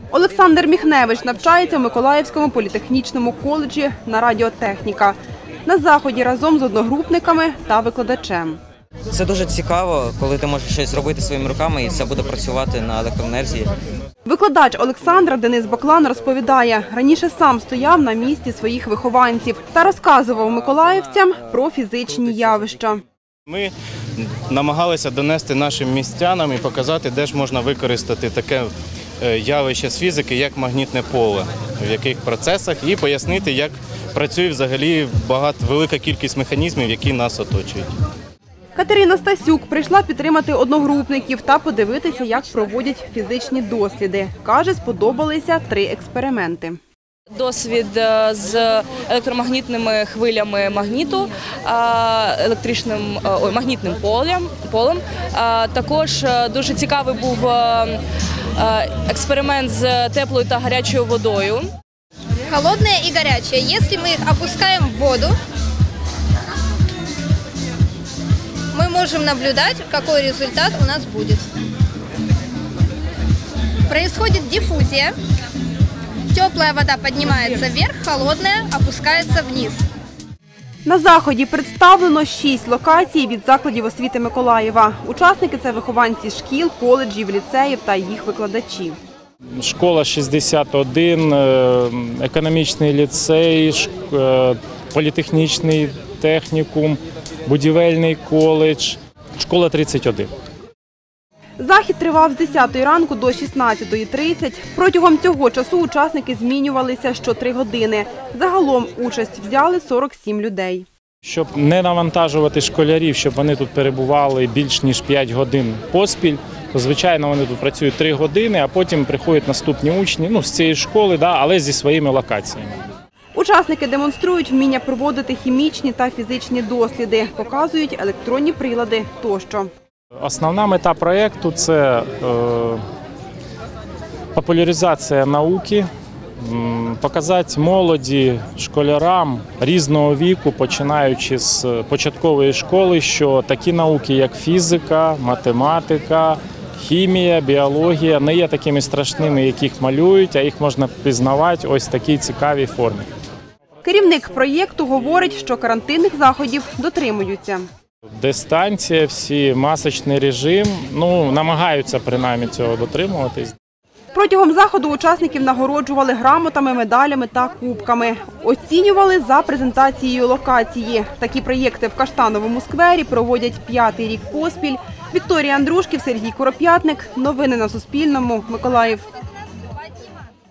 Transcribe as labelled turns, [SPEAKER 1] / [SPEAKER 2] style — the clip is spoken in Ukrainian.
[SPEAKER 1] Олександр Міхневич навчається в Миколаївському політехнічному коледжі на радіотехніка. На заході разом з одногрупниками та викладачем.
[SPEAKER 2] Це дуже цікаво, коли ти можеш щось зробити своїми руками і це буде працювати на електроенергії.
[SPEAKER 1] Викладач Олександра Денис Баклан розповідає, раніше сам стояв на місці своїх вихованців та розказував миколаївцям про фізичні явища.
[SPEAKER 3] Ми намагалися донести нашим містянам і показати, де ж можна використати таке явище з фізики, як магнітне поле, в яких процесах, і пояснити, як працює взагалі велика кількість механізмів, які нас оточують.
[SPEAKER 1] Катерина Стасюк прийшла підтримати одногрупників та подивитися, як проводять фізичні досліди. Каже, сподобалися 3 експерименти.
[SPEAKER 4] Досвід з електромагнітними хвилями магніту, магнітним полем. Також дуже цікавий був експеримент з теплою та гарячою водою.
[SPEAKER 5] Холодне і гаряче. Якщо ми їх опускаємо в воду, мы можем наблюдать, какой результат у нас будет. Происходит диффузия. Теплая вода поднимается вверх, холодная опускается вниз.
[SPEAKER 1] На заході представлено 6 локацій від закладів освіти Миколаєва. Учасники – це вихованці шкіл, коледжів, ліцеїв та їх викладачі.
[SPEAKER 6] Школа 61, економічний ліцей, політехнічний технікум, будівельний коледж, школа 31.
[SPEAKER 1] Захід тривав з 10 ранку до 16:30. Протягом цього часу учасники змінювалися що 3 години. Загалом участь взяли 47 людей.
[SPEAKER 6] Щоб не навантажувати школярів, щоб вони тут перебували більш ніж 5 годин поспіль, то, звичайно, вони тут працюють 3 години, а потім приходять наступні учні з цієї школи, але зі своїми локаціями.
[SPEAKER 1] Учасники демонструють вміння проводити хімічні та фізичні досліди, показують електронні прилади тощо.
[SPEAKER 6] Основна мета проєкту – це популяризація науки, показати молоді, школярам різного віку, починаючи з початкової школи, що такі науки, як фізика, математика, хімія, біологія не є такими страшними, яких малюють, а їх можна пізнавати ось в такій цікавій формі.
[SPEAKER 1] Керівник проєкту говорить, що карантинних заходів дотримуються.
[SPEAKER 6] Дистанція, всі, масочний режим, намагаються принаймні цього дотримуватись.
[SPEAKER 1] Протягом заходу учасників нагороджували грамотами, медалями та кубками. Оцінювали за презентацією локації. Такі проєкти в Каштановому сквері проводять 5-й рік поспіль. Вікторія Андрушків, Сергій Куроп'ятник. Новини на Суспільному. Миколаїв.